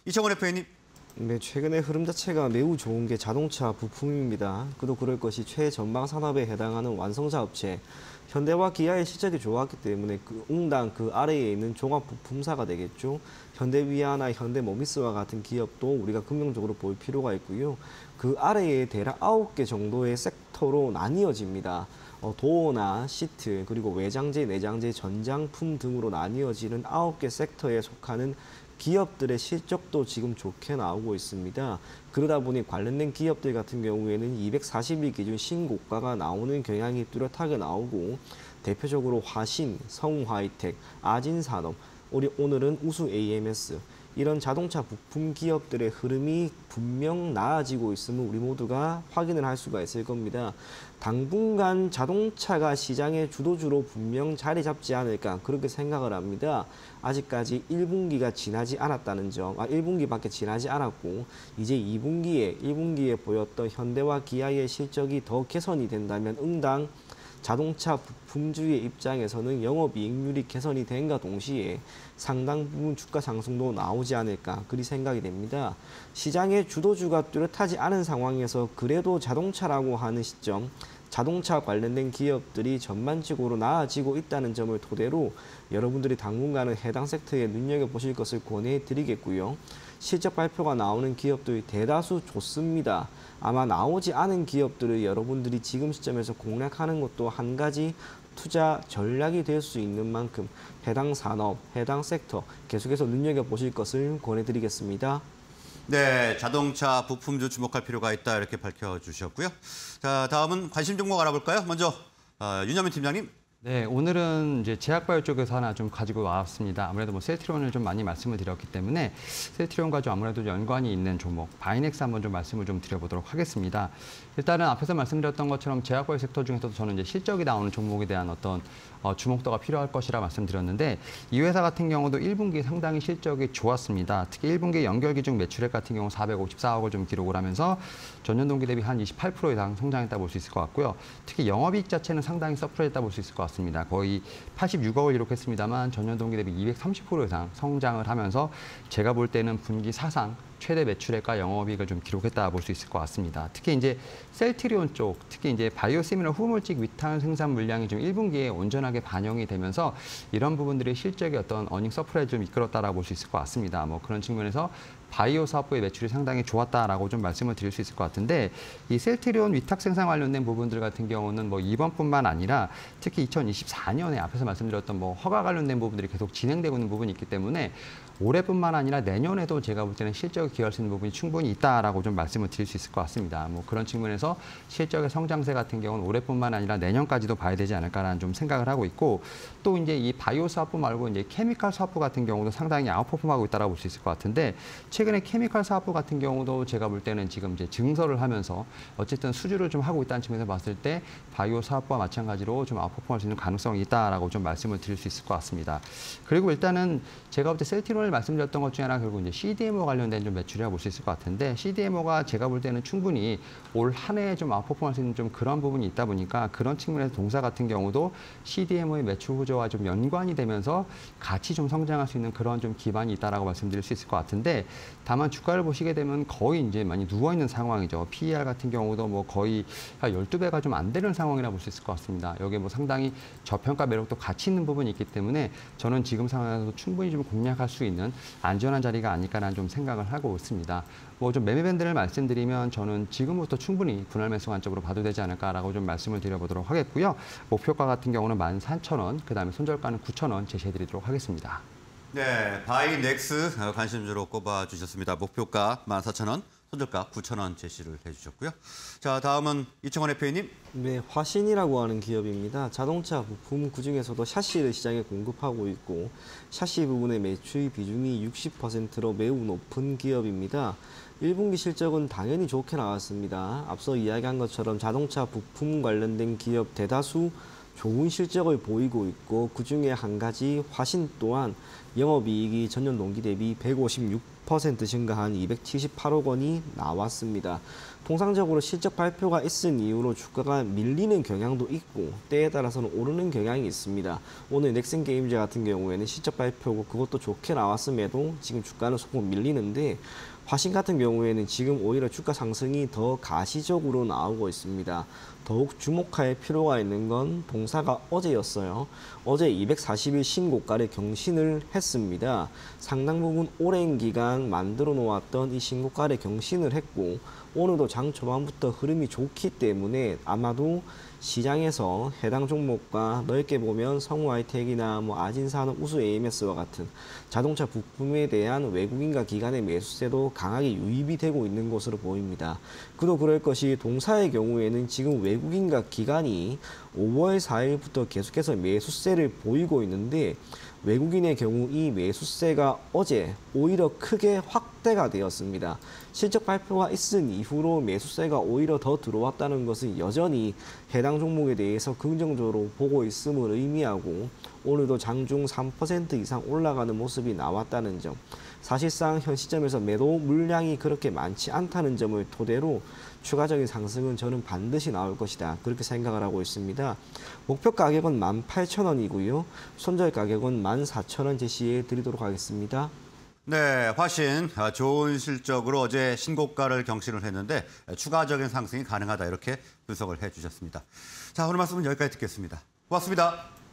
이청원 대표님. 네, 최근의 흐름 자체가 매우 좋은 게 자동차 부품입니다. 그도 그럴 것이 최전방 산업에 해당하는 완성차 업체, 현대와 기아의 실적이 좋았기 때문에 응당 그 아래에 있는 종합 부품사가 되겠죠. 현대위아나 현대모비스와 같은 기업도 우리가 긍정적으로 볼 필요가 있고요. 그 아래에 대략 9개 정도의 섹터로 나뉘어집니다. 도어나 시트, 그리고 외장재, 내장재, 전장품 등으로 나뉘어지는 9개 섹터에 속하는 기업들의 실적도 지금 좋게 나오고 있습니다. 그러다 보니 관련된 기업들 같은 경우에는 240일 기준 신고가가 나오는 경향이 뚜렷하게 나오고, 대표적으로 화신, 성화이텍, 아진산업, 오늘은 우수 AMS, 이런 자동차 부품 기업들의 흐름이 분명 나아지고 있음을 우리 모두가 확인을 할 수가 있을 겁니다. 당분간 자동차가 시장의 주도주로 분명 자리 잡지 않을까, 그렇게 생각을 합니다. 아직까지 1분기가 지나지 않았다는 점, 1분기밖에 지나지 않았고 이제 1분기에 보였던 현대와 기아의 실적이 더 개선이 된다면 응당 자동차 부품주의 입장에서는 영업이익률이 개선이 된과 동시에 상당 부분 주가 상승도 나오지 않을까, 그리 생각이 됩니다. 시장의 주도주가 뚜렷하지 않은 상황에서 그래도 자동차라고 하는 시점, 자동차 관련된 기업들이 전반적으로 나아지고 있다는 점을 토대로 여러분들이 당분간은 해당 섹터에 눈여겨보실 것을 권해드리겠고요. 실적 발표가 나오는 기업들이 대다수 좋습니다. 아마 나오지 않은 기업들을 여러분들이 지금 시점에서 공략하는 것도 한 가지 투자 전략이 될 수 있는 만큼 해당 산업, 해당 섹터 계속해서 눈여겨보실 것을 권해드리겠습니다. 네, 자동차 부품주 주목할 필요가 있다, 이렇게 밝혀주셨고요. 자, 다음은 관심 종목 알아볼까요? 먼저 윤여민 팀장님. 네, 오늘은 이제 제약바이오 쪽에서 하나 좀 가지고 왔습니다. 아무래도 뭐 셀트리온을 좀 많이 말씀을 드렸기 때문에 셀트리온과 좀 아무래도 연관이 있는 종목 바이넥스 한번 좀 말씀을 좀 드려보도록 하겠습니다. 일단은 앞에서 말씀드렸던 것처럼 제약바이오 섹터 중에서도 저는 이제 실적이 나오는 종목에 대한 어떤 주목도가 필요할 것이라 말씀드렸는데, 이 회사 같은 경우도 1분기 상당히 실적이 좋았습니다. 특히 1분기 연결 기준 매출액 같은 경우 454억을 좀 기록을 하면서 전년 동기 대비 한 28% 이상 성장했다 볼 수 있을 것 같고요. 특히 영업이익 자체는 상당히 서프레했다 볼 수 있을 것 같습니다. 거의 86억을 기록했습니다만 전년 동기 대비 230% 이상 성장을 하면서 제가 볼 때는 분기 사상 최대 매출액과 영업이익을 좀 기록했다 볼 수 있을 것 같습니다. 특히 이제 셀트리온 쪽, 특히 이제 바이오시미러 후물질 위탁 생산 물량이 좀 1분기에 온전하게 반영이 되면서 이런 부분들이 실적의 어떤 어닝 서프라이즈를 좀 이끌었다라고 볼 수 있을 것 같습니다. 뭐 그런 측면에서 바이오 사업부의 매출이 상당히 좋았다라고 좀 말씀을 드릴 수 있을 것 같은데, 이 셀트리온 위탁 생산 관련된 부분들 같은 경우는 뭐 이번뿐만 아니라 특히 2024년에 앞에서 말씀드렸던 뭐 허가 관련된 부분들이 계속 진행되고 있는 부분이 있기 때문에 올해뿐만 아니라 내년에도 제가 볼 때는 실적을 기여할 수 있는 부분이 충분히 있다라고 좀 말씀을 드릴 수 있을 것 같습니다. 뭐 그런 측면에서 실적의 성장세 같은 경우는 올해뿐만 아니라 내년까지도 봐야 되지 않을까라는 좀 생각을 하고 있고, 또 이제 이 바이오 사업부 말고 이제 케미칼 사업부 같은 경우도 상당히 아웃퍼폼하고 있다라고 볼 수 있을 것 같은데, 최근에 케미칼 사업부 같은 경우도 제가 볼 때는 지금 이제 증설을 하면서 어쨌든 수주를 좀 하고 있다는 측면에서 봤을 때 바이오 사업부와 마찬가지로 좀 아웃퍼폼할 수 있는 가능성이 있다라고 좀 말씀을 드릴 수 있을 것 같습니다. 그리고 일단은 제가 볼 때 셀트리온을 말씀드렸던 것 중에 하나 결국 이제 CDMO 관련된 좀 매출이라고 볼 수 있을 것 같은데, CDMO가 제가 볼 때는 충분히 올 한 해 좀 아웃퍼폼할 수 있는 좀 그런 부분이 있다 보니까 그런 측면에서 동사 같은 경우도 CDMO의 매출 구조와 좀 연관이 되면서 같이 좀 성장할 수 있는 그런 좀 기반이 있다라고 말씀드릴 수 있을 것 같은데, 다만 주가를 보시게 되면 거의 이제 많이 누워 있는 상황이죠. PER 같은 경우도 뭐 거의 한 12배가 좀 안 되는 상황이라 볼 수 있을 것 같습니다. 여기에 뭐 상당히 저평가 매력도 같이 있는 부분이 있기 때문에 저는 지금 상황에서도 충분히 좀 공략할 수 있는 안전한 자리가 아닐까라는 좀 생각을 하고 있습니다. 뭐 좀 매매 밴드를 말씀드리면 저는 지금부터 충분히 분할 매수 관점으로 봐도 되지 않을까라고 좀 말씀을 드려보도록 하겠고요. 목표가 같은 경우는 14,000원, 그다음에 손절가는 9,000원 제시해드리도록 하겠습니다. 네, 바이넥스 관심주로 꼽아주셨습니다. 목표가 14,000원, 손절가 9,000원 제시를 해주셨고요. 자, 다음은 이청원 대표님. 네, 화신이라고 하는 기업입니다. 자동차 부품 그중에서도 샤시를 시장에 공급하고 있고 샤시 부분의 매출 비중이 60%로 매우 높은 기업입니다. 1분기 실적은 당연히 좋게 나왔습니다. 앞서 이야기한 것처럼 자동차 부품 관련된 기업 대다수 좋은 실적을 보이고 있고, 그중에 한 가지 화신 또한 영업이익이 전년 동기 대비 156% 증가한 278억 원이 나왔습니다. 통상적으로 실적 발표가 있은 이후로 주가가 밀리는 경향도 있고 때에 따라서는 오르는 경향이 있습니다. 오늘 넥센게임즈 같은 경우에는 실적 발표고 그것도 좋게 나왔음에도 지금 주가는 소폭 밀리는데 화신 같은 경우에는 지금 오히려 주가 상승이 더 가시적으로 나오고 있습니다. 더욱 주목할 필요가 있는 건 동사가 어제였어요. 어제 240일 신고가를 경신을 했습니다. 상당 부분 오랜 기간 만들어 놓았던 이 신고가를 경신을 했고 오늘도 장 초반부터 흐름이 좋기 때문에 아마도 시장에서 해당 종목과 넓게 보면 성우하이텍이나 아진산업, 우수 AMS와 같은 자동차 부품에 대한 외국인과 기관의 매수세도 강하게 유입이 되고 있는 것으로 보입니다. 그도 그럴 것이 동사의 경우에는 지금 외국인과 기관이 5월 4일부터 계속해서 매수세를 보이고 있는데 외국인의 경우 이 매수세가 어제 오히려 크게 확대가 되었습니다. 실적 발표가 있은 이후로 매수세가 오히려 더 들어왔다는 것은 여전히 해당 종목에 대해서 긍정적으로 보고 있음을 의미하고 오늘도 장중 3% 이상 올라가는 모습이 나왔다는 점, 사실상 현 시점에서 매도 물량이 그렇게 많지 않다는 점을 토대로 추가적인 상승은 저는 반드시 나올 것이다. 그렇게 생각을 하고 있습니다. 목표 가격은 18,000원이고요. 손절 가격은 14,000원 제시해 드리도록 하겠습니다. 네, 화신 좋은 실적으로 어제 신고가를 경신을 했는데 추가적인 상승이 가능하다 이렇게 분석을 해주셨습니다. 자, 오늘 말씀은 여기까지 듣겠습니다. 고맙습니다.